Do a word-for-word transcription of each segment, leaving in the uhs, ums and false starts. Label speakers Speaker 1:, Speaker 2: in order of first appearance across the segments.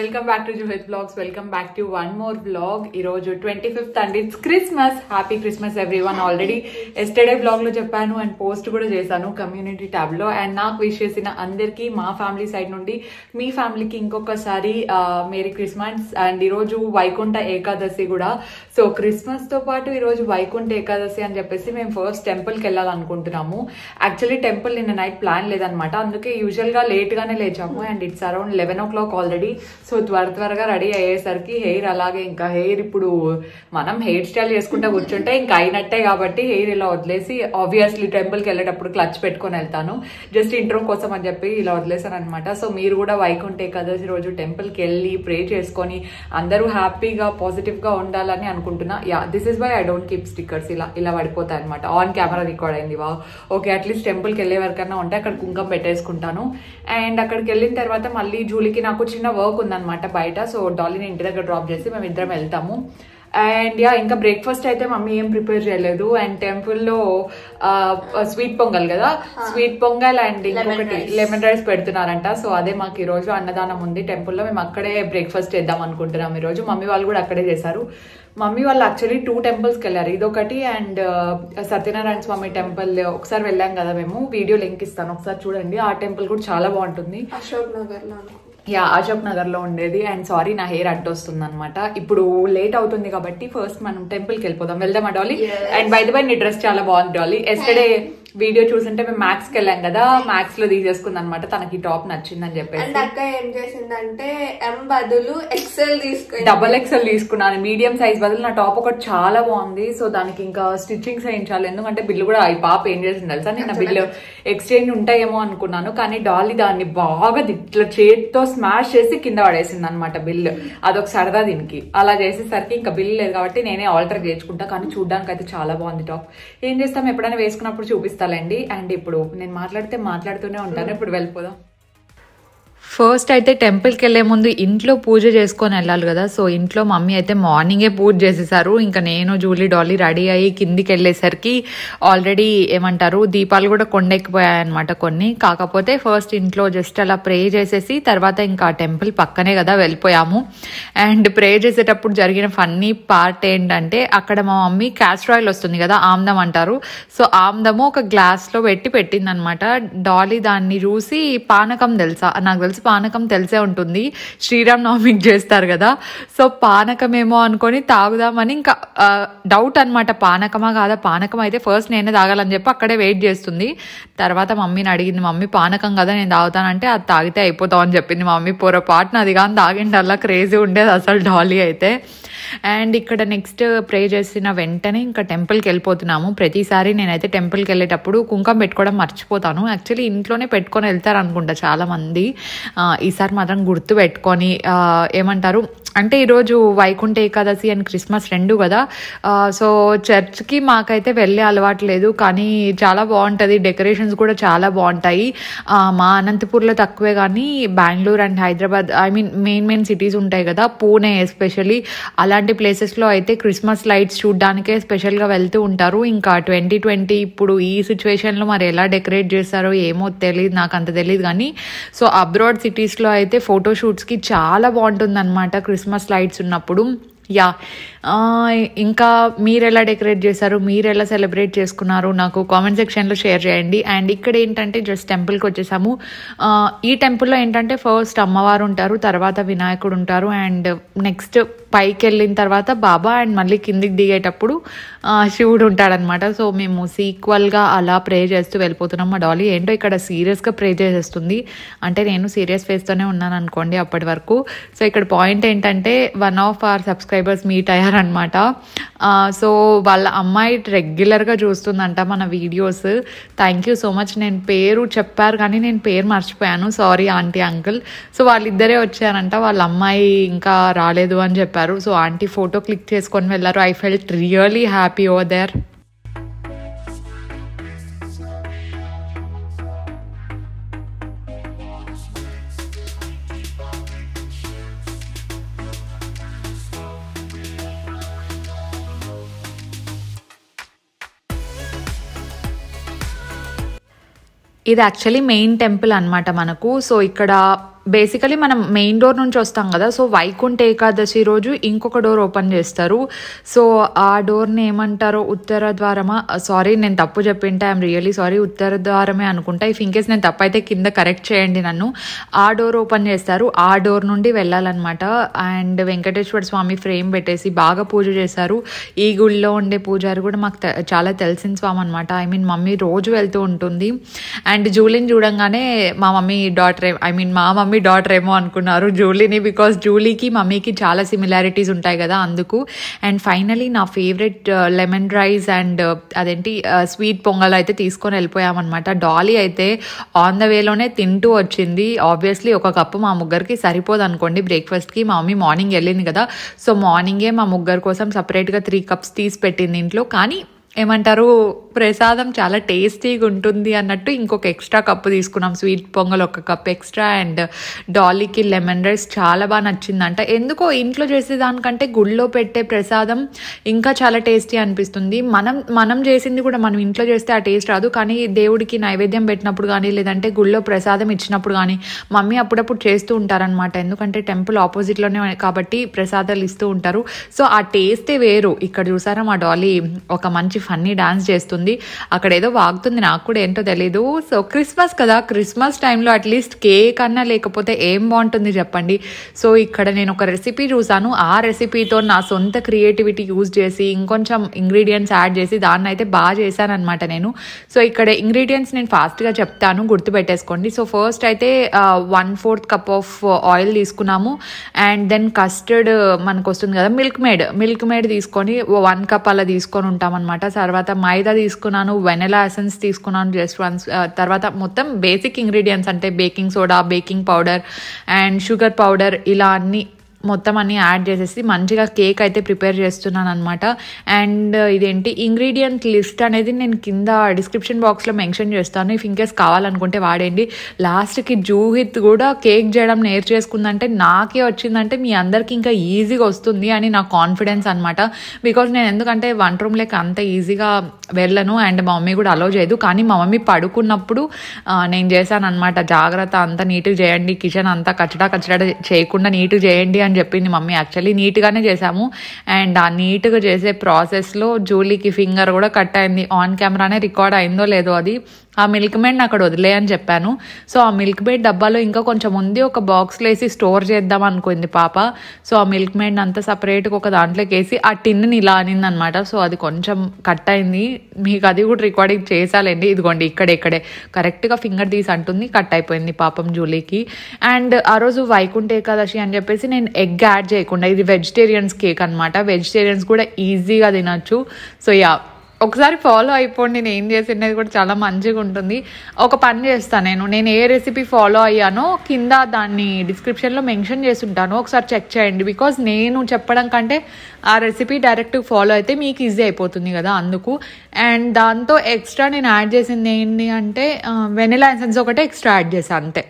Speaker 1: Welcome back to Juhith blogs. Welcome back to one more blog. ఈ రోజు twenty fifth and it's Christmas. Happy Christmas everyone. Already yesterday blog లో చెప్పాను and post కూడా చేశాను community tab లో. And నాకు wish చేసిన అందరికి మా ఫ్యామిలీ సైడ్ నుండి మీ ఫ్యామిలీకి ఇంకొకసారి మేరీ క్రిస్మస్. అండ్ ఈరోజు వైకుంఠ ఏకాదశి కూడా. సో క్రిస్మస్ తో పాటు ఈరోజు వైకుంఠ ఏకాదశి అని చెప్పేసి మేము ఫస్ట్ టెంపుల్ కి వెళ్ళాలనుకుంటున్నాము. యాక్చువల్లీ టెంపుల్ నిన్న నైట్ ప్లాన్ లేదనమాట, అందుకే యూజువల్ గా లేట్ గానే లేచాము. And it's around eleven o'clock already. So త్వర త్వరగా రెడీ అయ్యేసరికి హెయిర్ అలాగే, ఇంకా హెయిర్ ఇప్పుడు మనం హెయిర్ స్టైల్ చేసుకుంటే కూర్చుంటే ఇంకా అయినట్టే కాబట్టి హెయిర్ ఇలా వదిలేసి ఆబ్వియస్లీ టెంపుల్కి వెళ్ళేటప్పుడు క్లచ్ పెట్టుకొని వెళ్తాను, జస్ట్ ఇంట్రో కోసం అని చెప్పి ఇలా వదిలేసాను అనమాట. సో మీరు కూడా వైకుంఠ ఏకాదశి రోజు టెంపుల్కి వెళ్ళి ప్రే చేసుకొని అందరూ హ్యాపీగా పాజిటివ్ గా ఉండాలని అనుకుంటున్నా. Yeah this is why I don't keep stickers. ఇలా ఇలా పడిపోతాయి అనమాట. ఆన్ కెమెరా రికార్డ్ అయింది. వా ఓకే, అట్లీస్ట్ టెంపుల్కి వెళ్ళే వరకన్నా ఉంటే అక్కడ కుంకం పెట్టేసుకుంటాను. అండ్ అక్కడికి వెళ్ళిన తర్వాత మళ్ళీ జూలీకి నాకు చిన్న వర్క్ ఉందన్నమాట బయట. సో డాలీని ఇంటి దగ్గర డ్రాప్ చేసి మేము ఇద్దరం వెళ్తాము. అండ్ యా ఇంకా బ్రేక్ఫాస్ట్ అయితే మమ్మీ ఏం ప్రిపేర్ చేయలేదు. అండ్ టెంపుల్లో స్వీట్ పొంగల్ కదా, స్వీట్ పొంగల్ అండ్ ఇంకొకటి లెమన్ రైస్ పెడుతున్నారంట. సో అదే మాకు ఈ రోజు అన్నదానం ఉంది టెంపుల్లో. మేము అక్కడే బ్రేక్ఫాస్ట్ చేద్దాం అనుకుంటున్నాం ఈ రోజు. మమ్మీ వాళ్ళు కూడా అక్కడే చేశారు. మమ్మీ వాళ్ళు యాక్చువల్లీ టూ టెంపుల్స్కి వెళ్ళారు, ఇదొకటి అండ్ సత్యనారాయణ స్వామి టెంపుల్ ఒకసారి వెళ్ళాం కదా మేము. వీడియో లింక్ ఇస్తాను, ఒకసారి చూడండి. ఆ టెంపుల్ కూడా చాలా బాగుంటుంది.
Speaker 2: అశోక్ నగర్ లో
Speaker 1: యా అశోక్ నగర్ లో ఉండేది. అండ్ సారీ నా హెయిర్ అడ్డు వస్తుంది అనమాట. ఇప్పుడు లేట్ అవుతుంది కాబట్టి ఫస్ట్ మనం టెంపుల్ కి వెళ్ళిపోదాం. వెళ్దామా Dolly? And by the by నీ డ్రెస్ చాలా బాగుంది డాలీ. ఎస్టర్డే వీడియో చూసింటే మేము మ్యాక్స్ కి వెళ్ళాం కదా, మ్యాక్స్ లో తీసేసుకుంది అనమాట. తనకి టాప్ నచ్చిందని చెప్పేసి
Speaker 2: అక్క ఏం చేసిందంటే ఎం బదులు ఎక్సెల్ తీసుకుని
Speaker 1: డబల్ ఎక్సెల్ తీసుకున్నాను. మీడియం సైజ్ బదులు నా టాప్ ఒకటి చాలా బాగుంది. సో దానికి ఇంకా స్టిచ్చింగ్స్ వేయించాలి, ఎందుకంటే బిల్లు కూడా ఈ పాప ఏం చేసింది తెలుసా, నేను బిల్లు ఎక్స్చేంజ్ ఉంటాయేమో అనుకున్నాను, కానీ డాలీ దాన్ని బాగా ఇట్లా చేతితో స్మాష్ చేసి కింద పడేసింది అనమాట బిల్లు. అదొక సరదా దీనికి. అలా చేసేసరికి ఇంకా బిల్లు లేదు కాబట్టి నేనే ఆల్టర్ చేయించుకుంటా. కానీ చూడడానికి అయితే చాలా బాగుంది టాప్. ఏం చేస్తాం, ఎప్పుడైనా వేసుకున్నప్పుడు చూపిస్తానండి. అండ్ ఇప్పుడు నేను మాట్లాడితే మాట్లాడుతూనే ఉంటాను. ఇప్పుడు వెళ్ళిపోదాం. ఫస్ట్ అయితే టెంపుల్కి వెళ్లే ముందు ఇంట్లో పూజ చేసుకొని వెళ్ళాలి కదా. సో ఇంట్లో మమ్మీ అయితే మార్నింగే పూజ చేసేసారు. ఇంకా నేను జూలీ డాలీ రెడీ అయ్యి కిందికి వెళ్ళేసరికి ఆల్రెడీ ఏమంటారు దీపాలు కూడా కొండెక్కిపోయాయన్నమాట కొన్ని. కాకపోతే ఫస్ట్ ఇంట్లో జస్ట్ అలా ప్రే చేసేసి తర్వాత ఇంకా టెంపుల్ పక్కనే కదా వెళ్ళిపోయాము. అండ్ ప్రే చేసేటప్పుడు జరిగిన ఫన్నీ పార్ట్ ఏంటంటే అక్కడ మా మమ్మీ క్యాస్టర్ ఆయిల్ వస్తుంది కదా, ఆమ్దం అంటారు. సో ఆమ్దము ఒక గ్లాస్ లో పెట్టి పెట్టింది అనమాట. డాలీ దాన్ని చూసి పానకం తెలుసా, నాకు తెలుసు పానకం తెలిసే ఉంటుంది, శ్రీరామ్ నవమికి చేస్తారు కదా. సో పానకం ఏమో అనుకొని తాగుదామని ఇంకా డౌట్ అనమాట, పానకమా కాదా. పానకం అయితే ఫస్ట్ నేనే తాగాలని చెప్పి అక్కడే వెయిట్ చేస్తుంది. తర్వాత మమ్మీని అడిగింది, మమ్మీ పానకం కదా నేను తాగుతానంటే అది తాగితే అయిపోతావు అని చెప్పింది మమ్మీ. పొరపాటున అది కానీ తాగిండి అలా క్రేజీ ఉండేది అసలు డాలీ అయితే. అండ్ ఇక్కడ నెక్స్ట్ ప్రే చేసిన వెంటనే ఇంకా టెంపుల్కి వెళ్ళిపోతున్నాము. ప్రతిసారి నేనైతే టెంపుల్కి వెళ్ళేటప్పుడు కుంకం పెట్టుకోవడం మర్చిపోతాను. యాక్చువల్లీ ఇంట్లోనే పెట్టుకొని వెళ్తారు అనుకుంటా చాలా మంది. ఈసారి మాత్రం గుర్తు పెట్టుకొని ఏమంటారు అంటే ఈరోజు వైకుంఠ ఏకాదశి అండ్ క్రిస్మస్ రెండు కదా. సో చర్చ్కి మాకైతే వెళ్ళే అలవాటు లేదు, కానీ చాలా బాగుంటుంది. డెకరేషన్స్ కూడా చాలా బాగుంటాయి. మా అనంతపూర్లో తక్కువే, కానీ Bengaluru and Hyderabad I mean main main cities ఉంటాయి కదా, పూణే ఎస్పెషల్లీ, అలాంటి ప్లేసెస్లో అయితే క్రిస్మస్ లైట్స్ చూడడానికే స్పెషల్గా వెళ్తూ ఉంటారు. ఇంకా ట్వంటీ ట్వంటీ ఇప్పుడు ఈ సిచ్యువేషన్లో మరి ఎలా డెకరేట్ చేస్తారో ఏమో తెలియదు, నాకు అంత తెలియదు. కానీ సో అబ్రాడ్ సిటీస్లో అయితే ఫోటోషూట్స్కి చాలా బాగుంటుంది అనమాట క్రిస్మస్ లైట్స్ ఉన్నప్పుడు. యా ఇంకా మీరు ఎలా డెకరేట్ చేశారు, మీరు ఎలా సెలబ్రేట్ చేసుకున్నారు నాకు కామెంట్ సెక్షన్లో షేర్ చేయండి. అండ్ ఇక్కడ ఏంటంటే జస్ట్ టెంపుల్కి వచ్చేసాము. ఈ టెంపుల్లో ఏంటంటే ఫస్ట్ అమ్మవారు ఉంటారు, తర్వాత వినాయకుడు ఉంటారు, అండ్ నెక్స్ట్ పైకి వెళ్ళిన తర్వాత బాబా, అండ్ మళ్ళీ కిందికి దిగేటప్పుడు శివుడు ఉంటాడనమాట. సో మేము సీక్వల్గా అలా ప్రే చేస్తూ వెళ్ళిపోతున్నాం. మా డాలీ ఏంటో ఇక్కడ సీరియస్గా ప్రే చేసేస్తుంది, అంటే నేను సీరియస్ ఫేస్తోనే ఉన్నాను అనుకోండి అప్పటి వరకు. సో ఇక్కడ పాయింట్ ఏంటంటే one of our subscribers meet అయ్యారు అనమాట. సో వాళ్ళ అమ్మాయి రెగ్యులర్గా చూస్తుందంట మన videos. Thank you so much. నేను పేరు చెప్పారు కానీ నేను పేరు మర్చిపోయాను, సారీ ఆంటీ అంకుల్. సో వాళ్ళిద్దరే వచ్చారంట, వాళ్ళ అమ్మాయి ఇంకా రాలేదు అని చెప్పారు. సో ఆంటీ ఫోటో క్లిక్ చేసుకొని వెళ్ళారు. I felt really happy over there. ఇది యాక్చువల్లీ మెయిన్ టెంపుల్ అనమాట మనకు. సో ఇక్కడ బేసికలీ మనం మెయిన్ డోర్ నుంచి వస్తాం కదా, సో వైకుంఠ ఏకాదశి రోజు ఇంకొక డోర్ ఓపెన్ చేస్తారు. సో ఆ డోర్ని ఏమంటారో ఉత్తర ద్వారమా, సారీ నేను తప్పు చెప్పింటే ఐఎమ్ రియలీ సారీ, ఉత్తర ద్వారమే అనుకుంటా. ఇఫ్ ఇన్ కేస్ నేను తప్పు అయితే కింద కరెక్ట్ చేయండి నన్ను. ఆ డోర్ ఓపెన్ చేస్తారు, ఆ డోర్ నుండి వెళ్ళాలన్నమాట. అండ్ వెంకటేశ్వర స్వామి ఫ్రేమ్ పెట్టేసి బాగా పూజ చేశారు. ఈ గుళ్ళో ఉండే పూజారి కూడా మాకు చాలా తెలిసిన స్వామి అనమాట. ఐ మీన్ మమ్మీ రోజు వెళ్తూ ఉంటుంది. అండ్ జూలీని చూడంగానే మా మమ్మీ డాటర్ ఐ మీన్ మా మమ్మీ డాటర్ ఏమో అనుకున్నారు జూలీని, బికాస్ జూలీకి మమ్మీకి చాలా సిమిలారిటీస్ ఉంటాయి కదా అందుకు. అండ్ ఫైనలీ నా ఫేవరెట్ లెమన్ రైస్ అండ్ అదేంటి స్వీట్ పొంగల్ అయితే తీసుకొని వెళ్ళిపోయామన్నమాట. డాలీ అయితే ఆన్ ద వేలోనే తింటూ వచ్చింది. ఆబ్వియస్లీ ఒక కప్పు మా ముగ్గురికి సరిపోదు అనుకోండి బ్రేక్ఫాస్ట్కి. మా మమ్మీ మార్నింగ్ వెళ్ళింది కదా, సో మార్నింగే మా ముగ్గురు కోసం సపరేట్గా త్రీ కప్స్ తీసి పెట్టింది ఇంట్లో. కానీ ఏమంటారు ప్రసాదం చాలా టేస్టీగా ఉంటుంది అన్నట్టు ఇంకొక ఎక్స్ట్రా కప్పు తీసుకున్నాం. స్వీట్ పొంగల్ ఒక కప్ ఎక్స్ట్రా. అండ్ డాలీకి లెమన్ రైస్ చాలా బాగా నచ్చిందంట. ఎందుకో ఇంట్లో చేసేదానికంటే గుళ్ళో పెట్టే ప్రసాదం ఇంకా చాలా టేస్టీ అనిపిస్తుంది. మనం మనం చేసింది కూడా మనం ఇంట్లో చేస్తే ఆ టేస్ట్ రాదు, కానీ దేవుడికి నైవేద్యం పెట్టినప్పుడు కానీ లేదంటే గుళ్ళో ప్రసాదం ఇచ్చినప్పుడు కానీ మమ్మీ అప్పుడప్పుడు చేస్తూ ఉంటారనమాట. ఎందుకంటే టెంపుల్ ఆపోజిట్లోనే కాబట్టి ప్రసాదాలు ఇస్తూ ఉంటారు. సో ఆ టేస్టే వేరు. ఇక్కడ చూసారా మా డాలీ ఒక మంచి ఫన్నీ డాన్స్ చేస్తుంది. అక్కడ ఏదో వాగుతుంది, నాకు కూడా ఏంటో తెలీదు. సో క్రిస్మస్ కదా, క్రిస్మస్ టైంలో అట్లీస్ట్ కేక్ అన్నా లేకపోతే ఏం బాగుంటుంది చెప్పండి. సో ఇక్కడ నేను ఒక రెసిపీ చూసాను, ఆ రెసిపీతో నా సొంత క్రియేటివిటీ యూజ్ చేసి ఇంకొంచెం ఇంగ్రీడియంట్స్ యాడ్ చేసి దాన్ని అయితే బాగా చేశాను అనమాట నేను. సో ఇక్కడ ఇంగ్రీడియంట్స్ నేను ఫాస్ట్గా చెప్తాను, గుర్తుపెట్టేసుకోండి. సో ఫస్ట్ అయితే one fourth cup of oil తీసుకున్నాము. అండ్ దెన్ కస్టర్డ్ మనకు వస్తుంది కదా, మిల్క్ మేడ్ మిల్క్ మేడ్ తీసుకొని వన్ కప్ అలా తీసుకొని ఉంటాం అనమాట. తర్వాత మైదా తీసుకున్నాను, వెనిలా ఎసెన్స్ తీసుకున్నాను జస్ట్ వన్స్. తర్వాత మొత్తం బేసిక్ ఇంగ్రీడియంట్స్ అంటే baking soda, baking powder and sugar powder ఇలా అన్ని మొత్తం అన్ని యాడ్ చేసేసి మంచిగా కేక్ అయితే ప్రిపేర్ చేస్తున్నాను అనమాట. అండ్ ఇదేంటి ఇంగ్రీడియంట్ లిస్ట్ అనేది నేను కింద డిస్క్రిప్షన్ బాక్స్లో మెన్షన్ చేస్తాను, ఇఫ్ ఇన్కేస్ కావాలనుకుంటే వాడండి. లాస్ట్కి జూహిత్ కూడా కేక్ చేయడం నేర్చేసుకుందంటే నాకే వచ్చిందంటే మీ అందరికి ఇంకా ఈజీగా వస్తుంది అని నా కాన్ఫిడెన్స్ అనమాట. బికాజ్ నేను ఎందుకంటే వన్ రూమ్లోకి అంత ఈజీగా వెళ్ళను అండ్ మా మమ్మీ కూడా అలో చేయదు. కానీ మా మమ్మీ పడుకున్నప్పుడు నేను చేశాను అనమాట, జాగ్రత్త అంతా నీట్గా చేయండి, కిచెన్ అంతా కచ్చడా కచ్చడా చేయకుండా నీట్గా చేయండి అని చెప్పింది మమ్మీ. యాక్చువల్లీ నీట్గానే చేసాము. అండ్ ఆ నీట్గా చేసే ప్రాసెస్లో జూలీకి ఫింగర్ కూడా కట్ అయింది. ఆన్ కెమెరానే రికార్డ్ అయిందో లేదో అది. ఆ మిల్క్ మేడ్ని అక్కడ వదిలే అని చెప్పాను. సో ఆ మిల్క్ మేడ్ డబ్బాలో ఇంకా కొంచెం ఉంది, ఒక బాక్స్లో వేసి స్టోర్ చేద్దాం అనుకుంది పాప. సో ఆ మిల్క్ మేడ్ని అంతా సపరేట్గా ఒక దాంట్లోకి వేసి ఆ టిన్ని ఇలా అనింది అనమాట. సో అది కొంచెం కట్ అయింది, మీకు అది కూడా రికార్డింగ్ చేసాలండి. ఇదిగోండి ఇక్కడే ఇక్కడే కరెక్ట్గా ఫింగర్ తీసి అంటుంది, కట్ అయిపోయింది పాపం జూలీకి. అండ్ ఆ రోజు వైకుంఠ ఏకాదశి అని చెప్పేసి నేను ఎగ్ యాడ్ చేయకుండా, ఇది వెజిటేరియన్స్ కేక్ అనమాట, వెజిటేరియన్స్ కూడా ఈజీగా తినచ్చు. సో యా ఒకసారి ఫాలో అయిపోండి, నేను ఏం చేసినది కూడా చాలా మంచిగా ఉంటుంది. ఒక పని చేస్తాను నేను నేను ఏ రెసిపీ ఫాలో అయ్యానో కింద దాన్ని డిస్క్రిప్షన్లో మెన్షన్ చేసి ఉంటాను, ఒకసారి చెక్ చేయండి. బికాజ్ నేను చెప్పడం కంటే ఆ రెసిపీ డైరెక్ట్ ఫాలో అయితే మీకు ఈజీ అయిపోతుంది కదా అందుకు. అండ్ దాంతో ఎక్స్ట్రా నేను యాడ్ చేసింది ఏంటి అంటే వెనిలా ఎసెన్స్ ఒకటే ఎక్స్ట్రా యాడ్ చేశాను అంతే.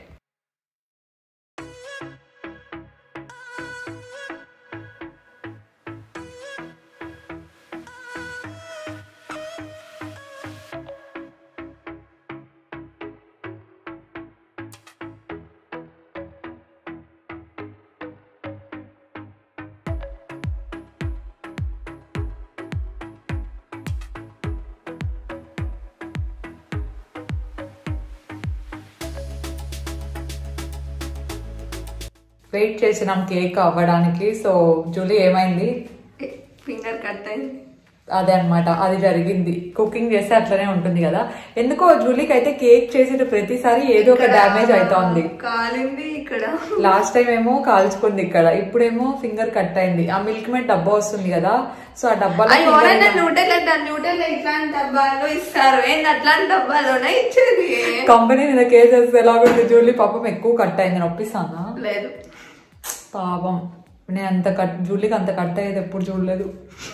Speaker 1: వెయిట్ చేసినాం కేక్ అవ్వడానికి. సో జూలీ ఏమైంది,
Speaker 2: ఫింగర్ కట్ అయింది.
Speaker 1: అదే అనమాట, అది జరిగింది. కుకింగ్ చేస్తే అట్లనే ఉంటుంది కదా. ఎందుకో జూలీకి అయితే కేక్ చేసిన ప్రతిసారి ఏదో ఒక డ్యామేజ్ అవుతోంది.
Speaker 2: కాలింది ఇక్కడ,
Speaker 1: లాస్ట్ టైం ఏమో కాల్చుకుంది ఇక్కడ, ఇప్పుడేమో ఫింగర్ కట్ అయింది. ఆ మిల్క్ మేడ్ డబ్బా వస్తుంది కదా, సో ఆ డబ్బాలో
Speaker 2: న్యూటెల్ న్యూటెల్ ఇట్లాంటి డబ్బాలో ఇస్తారు, ఏంటి అట్లాంటి డబ్బాలోనే ఇచ్చేది.
Speaker 1: కంపెనీ మీద కేసెస్ ఎలాగుంది. జూలీ పాపం ఎక్కువ కట్ అయింది, నొప్పిస్తానా?
Speaker 2: లేదు
Speaker 1: పాపం, నేను అంత కట్ జూలీకి అంత కట్ అయ్యేది ఎప్పుడు చూడలేదు.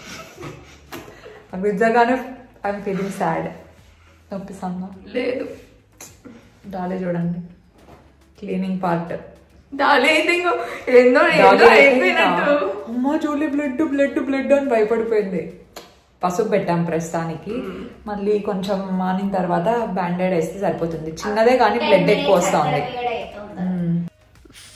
Speaker 1: నాకు నిజంగానే ఐఎమ్ ఫీలింగ్ సాడ్. నొప్పిస్తానా?
Speaker 2: లేదు.
Speaker 1: డాలీ చూడండి క్లీనింగ్ పార్ట్. అమ్మా జూలీ బ్లడ్ బ్లడ్ బ్లడ్ అని భయపడిపోయింది. పసుపు పెట్టాం ప్రస్తుతానికి, మళ్ళీ కొంచెం మానిన తర్వాత బ్యాండేడ్ వేస్తే సరిపోతుంది. చిన్నదే కానీ బ్లడ్ ఎక్కువ వస్తుంది.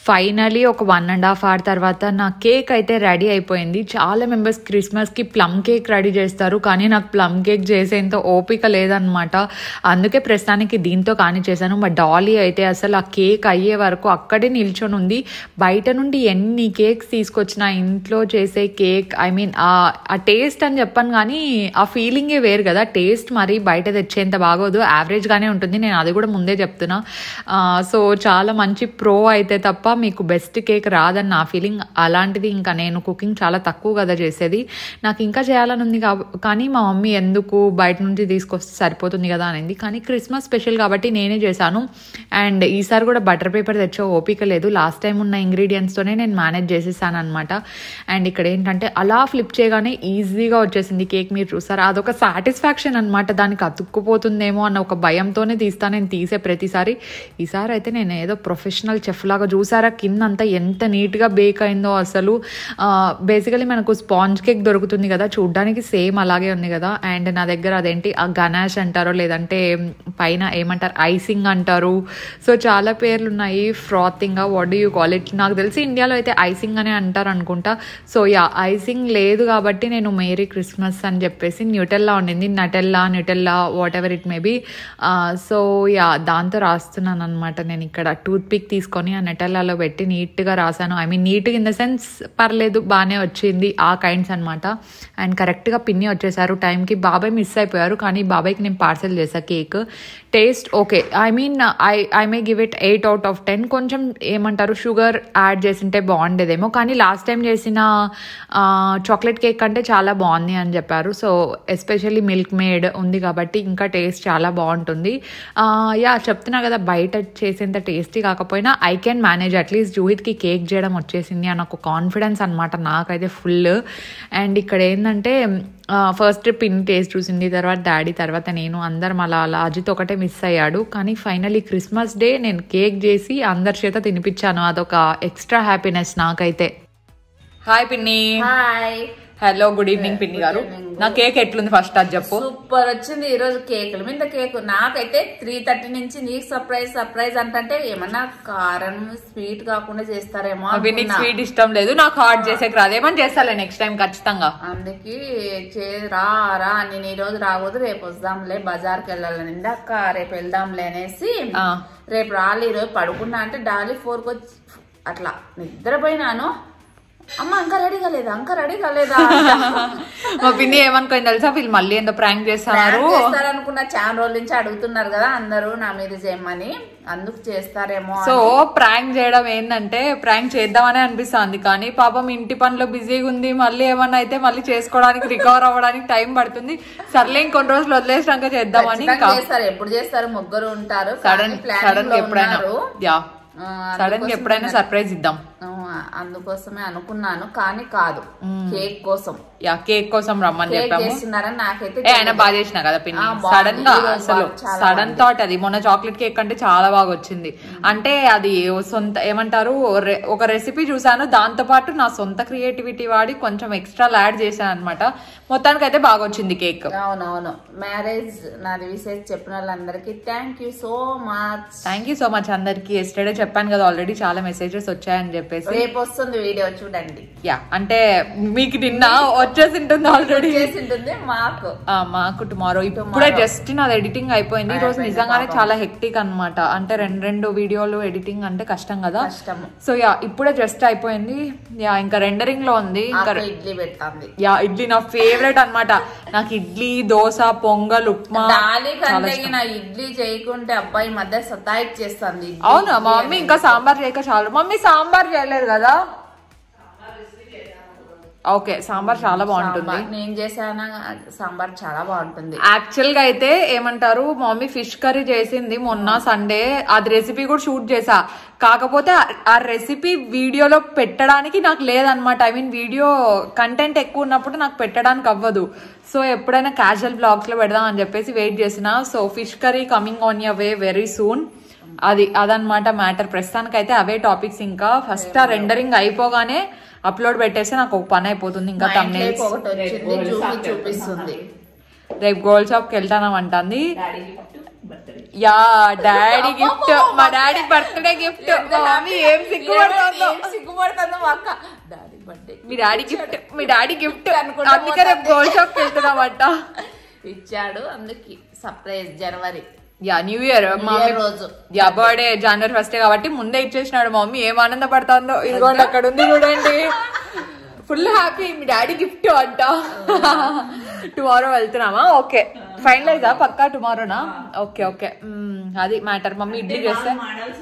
Speaker 1: ఫైనలీ ఒక వన్ అండ్ హాఫ్ అవర్ తర్వాత నా కేక్ అయితే రెడీ అయిపోయింది. చాలా మెంబర్స్ క్రిస్మస్కి ప్లమ్ కేక్ రెడీ చేస్తారు, కానీ నాకు ప్లమ్ కేక్ చేసేంత ఓపిక లేదనమాట. అందుకే ప్రస్తుతానికి దీంతో కానీ చేశాను. మా డాలీ అయితే అసలు ఆ కేక్ అయ్యే వరకు అక్కడే నిల్చొని ఉంది. బయట నుండి ఎన్ని కేక్స్ తీసుకొచ్చినా ఇంట్లో చేసే కేక్ ఐ మీన్ ఆ టేస్ట్ అని చెప్పాను, కానీ ఆ ఫీలింగే వేరు కదా. టేస్ట్ మరి బయట తెచ్చేంత బాగోదు, యావరేజ్గానే ఉంటుంది. నేను అది కూడా ముందే చెప్తున్నా. సో చాలా మంచి ప్రో అయితే తప్ప మీకు బెస్ట్ కేక్ రాదని నా ఫీలింగ్. అలాంటిది ఇంకా నేను కుకింగ్ చాలా తక్కువ కదా చేసేది, నాకు ఇంకా చేయాలని ఉంది. కానీ మా మమ్మీ ఎందుకు బయట నుంచి తీసుకొస్తే సరిపోతుంది కదా అనేది, కానీ క్రిస్మస్ స్పెషల్ కాబట్టి నేనే చేశాను. అండ్ ఈసారి కూడా బటర్ పేపర్ తెచ్చే ఓపిక లేదు, లాస్ట్ టైం ఉన్న ఇంగ్రీడియంట్స్తోనే నేను మేనేజ్ చేసేసాను అనమాట. అండ్ ఇక్కడ ఏంటంటే అలా ఫ్లిప్ చేయగానే ఈజీగా వచ్చేసింది కేక్. మీరు చూసారా, అదొక సాటిస్ఫాక్షన్ అనమాట. దానికి అతుక్కుపోతుందేమో అన్న ఒక భయంతోనే తీస్తాను నేను తీసే ప్రతిసారి. ఈసారి అయితే నేను ఏదో ప్రొఫెషనల్ చెఫ్ లాగా చూసారా కింద అంతా ఎంత నీట్గా బేక్ అయిందో అసలు. బేసికలీ మనకు స్పాంజ్ కేక్ దొరుకుతుంది కదా, చూడ్డానికి సేమ్ అలాగే ఉంది కదా. అండ్ నా దగ్గర అదేంటి ఆ గనాష్ అంటారో లేదంటే పైన ఏమంటారు ఐసింగ్ అంటారు, సో చాలా పేర్లు ఉన్నాయి. Frosting what do you call it, నాకు తెలిసి ఇండియాలో అయితే ఐసింగ్ అనే అంటారు అనుకుంటా. సో యా ఐసింగ్ లేదు కాబట్టి నేను మేరీ క్రిస్మస్ అని చెప్పేసి న్యూటెల్లా ఉండింది, Nutella Nutella whatever it may be. So yeah దాంతో రాస్తున్నాను అనమాట. నేను ఇక్కడ టూత్ పిక్ తీసుకొని ఆ నెటెల్లాలో పెట్టి నీట్గా రాశాను. ఐ మీన్ నీట్గా ఇన్ ద సెన్స్ పర్లేదు బాగానే వచ్చింది ఆ కైండ్స్ అనమాట. అండ్ కరెక్ట్గా పిన్ని వచ్చేసారు టైంకి. బాబాయ్ మిస్ అయిపోయారు, కానీ బాబాయ్కి నేను పార్సల్ చేశాను cake. Taste okay, I mean I I may give it eight out of ten. కొంచెం ఏమంటారు షుగర్ యాడ్ చేసింటే బాగుండేదేమో, కానీ లాస్ట్ టైం చేసిన చాక్లెట్ కేక్ అంటే చాలా బాగుంది అని చెప్పారు. సో ఎస్పెషల్లీ మిల్క్ మేడ్ ఉంది కాబట్టి ఇంకా టేస్ట్ చాలా బాగుంటుంది. యా చెప్తున్నా కదా, బయట చేసేంత టేస్టీ కాకపోయినా ఐ కెన్ మేనేజ్. అట్లీస్ట్ జూహిత్కి కేక్ చేయడం వచ్చేసింది అని ఒక కాన్ఫిడెన్స్ అనమాట నాకైతే ఫుల్. అండ్ ఇక్కడ ఏంటంటే ఫస్ట్ పిన్ టేస్ట్ చూసింది, తర్వాత డాడీ, తర్వాత నేను. అందరం అలా అలా అజిత్ ఒకటే మిస్ అయ్యాడు. కానీ ఫైనలీ క్రిస్మస్ డే నేను కేక్ చేసి అందరి చేత తినిపించాను. అదొక ఎక్స్ట్రా హ్యాపీనెస్ నాకైతే. హాయ్ పిన్ని.
Speaker 2: హాయ్.
Speaker 1: హలో, గుడ్ ఈవినింగ్ పిన్ని గారు. నా కేక్ ఎట్లుంది ఫస్ట్ అది చెప్పు.
Speaker 2: సూపర్ వచ్చింది ఈ రోజు కేకుల మీద కేక్. నాకైతే త్రీ థర్టీ నుంచి నీకు సర్ప్రైజ్ సర్ప్రైజ్ అంటే ఏమన్నా కారం స్వీట్ కాకుండా చేస్తారేమో.
Speaker 1: నీకు స్వీట్ ఇష్టం లేదు, నాకు హాట్ చేసేకి రాదు. ఏమని చేస్తాలే నెక్స్ట్ టైం ఖచ్చితంగా.
Speaker 2: అందుకే రా రా నేను ఈ రోజు రాకూడదు, రేపు వద్దాంలే, బజార్కి వెళ్ళాలని అక్క, రేపు వెళ్దాంలే అనేసి రేపు రాలి. ఈరోజు పడుకున్నా అంటే డాలీ ఫోర్కి వచ్చి అట్లా నిద్రపోయినాను. అమ్మ అంక రెడీ కాలేదా, అంక రెడీ కాలేదా.
Speaker 1: మా పిన్ని ఏమనుకోండి తెలుసా, వీళ్ళు మళ్ళీ ఏందో ప్రాంక్ చేస్తారు
Speaker 2: అనుకున్న. చాలా రోజుల నుంచి అడుగుతున్నారు కదా అందరూ నా మీద చేయమని, అందుకు చేస్తారేమో.
Speaker 1: సో ప్రాంక్ చేయడం ఏంటంటే ప్రాంక్ చేద్దామనే అనిపిస్తుంది, కానీ పాపం ఇంటి పనిలో బిజీగా ఉంది. మళ్ళీ ఏమన్నా అయితే మళ్ళీ చేసుకోవడానికి రికవర్ అవ్వడానికి టైం పడుతుంది. సర్లే ఇంకొన్ని రోజులు వదిలేసాక చేద్దామని.
Speaker 2: చేస్తారు, ఎప్పుడు చేస్తారు, ముగ్గురు ఉంటారు.
Speaker 1: సడన్ సడన్ గా ఎప్పుడైనా యా సడన్ గా ఎప్పుడైనా సర్ప్రైజ్ ఇద్దాం
Speaker 2: అందుకోసమే అనుకున్నాను, కానీ కాదు కేక్ కోసం.
Speaker 1: యా కేక్ కోసం రమ్మని చెప్పాము.
Speaker 2: నాకైతే
Speaker 1: ఆయన బాగా చేసిన కదా పిన్ని. సడన్ గా అసలు సడన్ థాట్ అది. మొన్న చాక్లెట్ కేక్ అంటే చాలా బాగా వచ్చింది. అంటే అది సొంత ఏమంటారు ఒక రెసిపీ చూసాను, దాంతో పాటు నా సొంత క్రియేటివిటీ వాడి కొంచెం ఎక్స్ట్రా యాడ్ చేశాను అనమాట. మొత్తానికి అయితే బాగా వచ్చింది కేక్.
Speaker 2: అవునవును. మ్యారేజ్ నాది విశేష చెప్పిన వాళ్ళందరికీ thank you so much.
Speaker 1: Thank you so much అందరికి. ఎస్టర్డే చెప్పాను కదా ఆల్రెడీ చాలా మెసేజెస్ వచ్చాయని చెప్పేసి.
Speaker 2: రేపు వస్తుంది వీడియో చూడండి.
Speaker 1: యా అంటే మీకు నిన్న వచ్చేసి ఉంటుంది ఆల్రెడీ.
Speaker 2: మాకు
Speaker 1: మాకు టుమారో. ఇప్పుడే జస్ట్ నాది ఎడిటింగ్ అయిపోయింది. ఈ రోజు నిజంగానే చాలా హెక్టిక్ అనమాట. అంటే రెండు రెండు వీడియోలు ఎడిటింగ్ అంటే కష్టం కదా. సో యా ఇప్పుడే జస్ట్ అయిపోయింది. యా ఇంకా రెండరింగ్ లో ఉంది. ఇంకా
Speaker 2: ఇడ్లీ పెడతాంది.
Speaker 1: యా ఇడ్లీ నా ఫేవరెట్ అనమాట. నాకు ఇడ్లీ, దోశ, పొంగల్, ఉప్మా.
Speaker 2: ఇడ్లీ చేయకుంటే అబ్బాయి మధ్య సతాయిక్ చేస్తుంది.
Speaker 1: అవును మా మమ్మీ ఇంకా సాంబార్ చేయక చాలు. మమ్మీ సాంబార్ చేయలేదు కదా. ఓకే సాంబార్ చాలా బాగుంటుంది.
Speaker 2: నేను చేసాను సాంబార్ చాలా బాగుంటుంది.
Speaker 1: యాక్చువల్ గా అయితే ఏమంటారు మా మమ్మీ ఫిష్ కర్రీ చేసింది మొన్న సండే. అది రెసిపీ కూడా షూట్ చేసా, కాకపోతే ఆ రెసిపీ వీడియోలో పెట్టడానికి నాకు లేదనమాట. ఐ మీన్ వీడియో కంటెంట్ ఎక్కువ ఉన్నప్పుడు నాకు పెట్టడానికి అవ్వదు. సో ఎప్పుడైనా క్యాజువల్ బ్లాగ్స్ లో పెడదాం అని చెప్పేసి వెయిట్ చేసిన. So fish curry coming on your way very soon. అది అదనమాట మ్యాటర్. ప్రస్తుతానికి అయితే అవే టాపిక్స్. ఇంకా ఫస్ట్ ఆ రెండరింగ్ అయిపోగానే అప్లోడ్ పెట్టేస్తే నాకు ఒక పని అయిపోతుంది. ఇంకా తమ్నెయిల్స్
Speaker 2: చూపిస్తుంది.
Speaker 1: రేపు గోల్డ్ షాప్ కి వెళ్తానం అంటుంది. యా డాడీ గిఫ్ట్, మా డాడీ బర్త్డే గిఫ్ట్. మా మమ్మీ ఏం సిగ్గుపడుతుందో
Speaker 2: సిగ్గుపడుతుందో మా అక్క. డాడీ బర్త్డే,
Speaker 1: మీ డాడీ గిఫ్ట్, మీ డాడీ గిఫ్ట్ అందుకే రేపు గోల్డ్ షాప్ కి వెళ్తున్నామంట.
Speaker 2: ఇచ్చాడు, అందుకే సర్ప్రైజ్. జనవరి
Speaker 1: యా న్యూ ఇయర్ మమ్మీ
Speaker 2: రోజు,
Speaker 1: యా బర్త్డే జనవరి ఫస్ట్ కాబట్టి ముందే ఇచ్చేసినాడు. మమ్మీ ఏం ఆనందపడుతుందో. ఇదిగోండి అక్కడ ఉంది చూడండి, ఫుల్ హ్యాపీ. మీ డాడీ గిఫ్ట్ అంట. టుమారో వెళ్తున్నామా? ఓకే ఫైనలైజా పక్కా టుమారోనా? ఓకే ఓకే అది మ్యాటర్. మమ్మీ ఇడ్లీ చేస్తే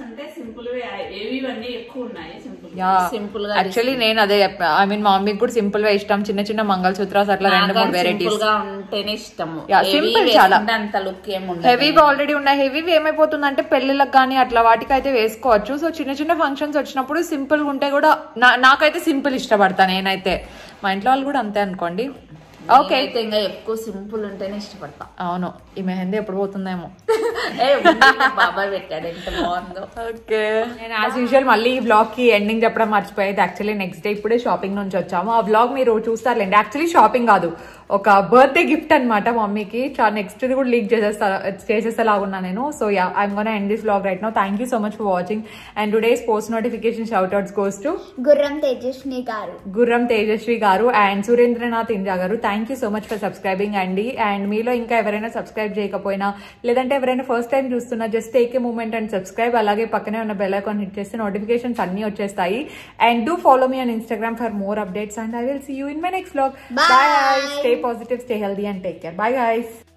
Speaker 2: సింపుల్ గా
Speaker 1: యాక్చువల్లీ నేను అదే చెప్పా. ఐ మీన్ మా మమ్మీకి కూడా సింపుల్ గా ఇష్టం. చిన్న చిన్న మంగళసూత్రాస్ అట్లా రెండు మూడు వెరైటీస్
Speaker 2: ఉంటేనే ఇష్టము.
Speaker 1: సింపుల్ చాలా.
Speaker 2: అంత లుక్ ఏముండదు.
Speaker 1: హెవీవి ఆల్రెడీ ఉన్నాయి. హెవీవి ఏమైపోతుంది అంటే పెళ్లిళ్ళకి కానీ అట్లా వాటికి అయితే వేసుకోవచ్చు. సో చిన్న చిన్న ఫంక్షన్స్ వచ్చినప్పుడు సింపుల్ గా ఉంటే కూడా నాకైతే సింపుల్ ఇష్టపడతా నేనైతే. మా ఇంట్లో వాళ్ళు కూడా అంతే అనుకోండి. ఓకే
Speaker 2: అయితే ఇంకా ఎక్కువ సింపుల్ ఉంటేనే ఇష్టపడతా.
Speaker 1: అవును, ఈ మెహందీ ఎప్పుడు పోతుందేమో.
Speaker 2: బాబాయ్ పెట్టాడు, ఎంత బాగుందో.
Speaker 1: ఓకే నేను యాజ్ యూజువల్ మళ్ళీ ఈ బ్లాగ్ కి ఎండింగ్ చెప్పడం మర్చిపోయేది. యాక్చువల్లీ నెక్స్ట్ డే ఇప్పుడే షాపింగ్ నుంచి వచ్చాము. ఆ బ్లాగ్ మీరు చూస్తారులేండి. యాక్చువల్లీ షాపింగ్ కాదు, ఒక బర్త్డే గిఫ్ట్ అనమాట మమ్మీకి. నెక్స్ట్ కూడా లీక్ చేసేస్తా చేసేసేలాగున్నా నేను. So yeah I'm gonna end this blog right now. Thank you so much for watching. And today's post notification shoutouts goes to
Speaker 3: Gurram Tejaswi గారు
Speaker 1: గుర్రం తేజస్వి గారు and Surendranath Inja garu. Thank you so much for subscribing అండి. And మీలో ఇంకా ఎవరైనా subscribe చేయకపోయినా లేదంటే ఎవరైనా ఫస్ట్ టైం చూస్తున్నా just take a moment and subscribe. అలాగే పక్కనే ఉన్న బెల్ ఐకాన్ హిట్ చేస్తే నోటిఫికేషన్స్ అన్ని వచ్చేస్తాయి. And do follow me on Instagram for more updates and I will see you in my next blog. Bye. Stay positive, stay healthy and take care. Bye guys.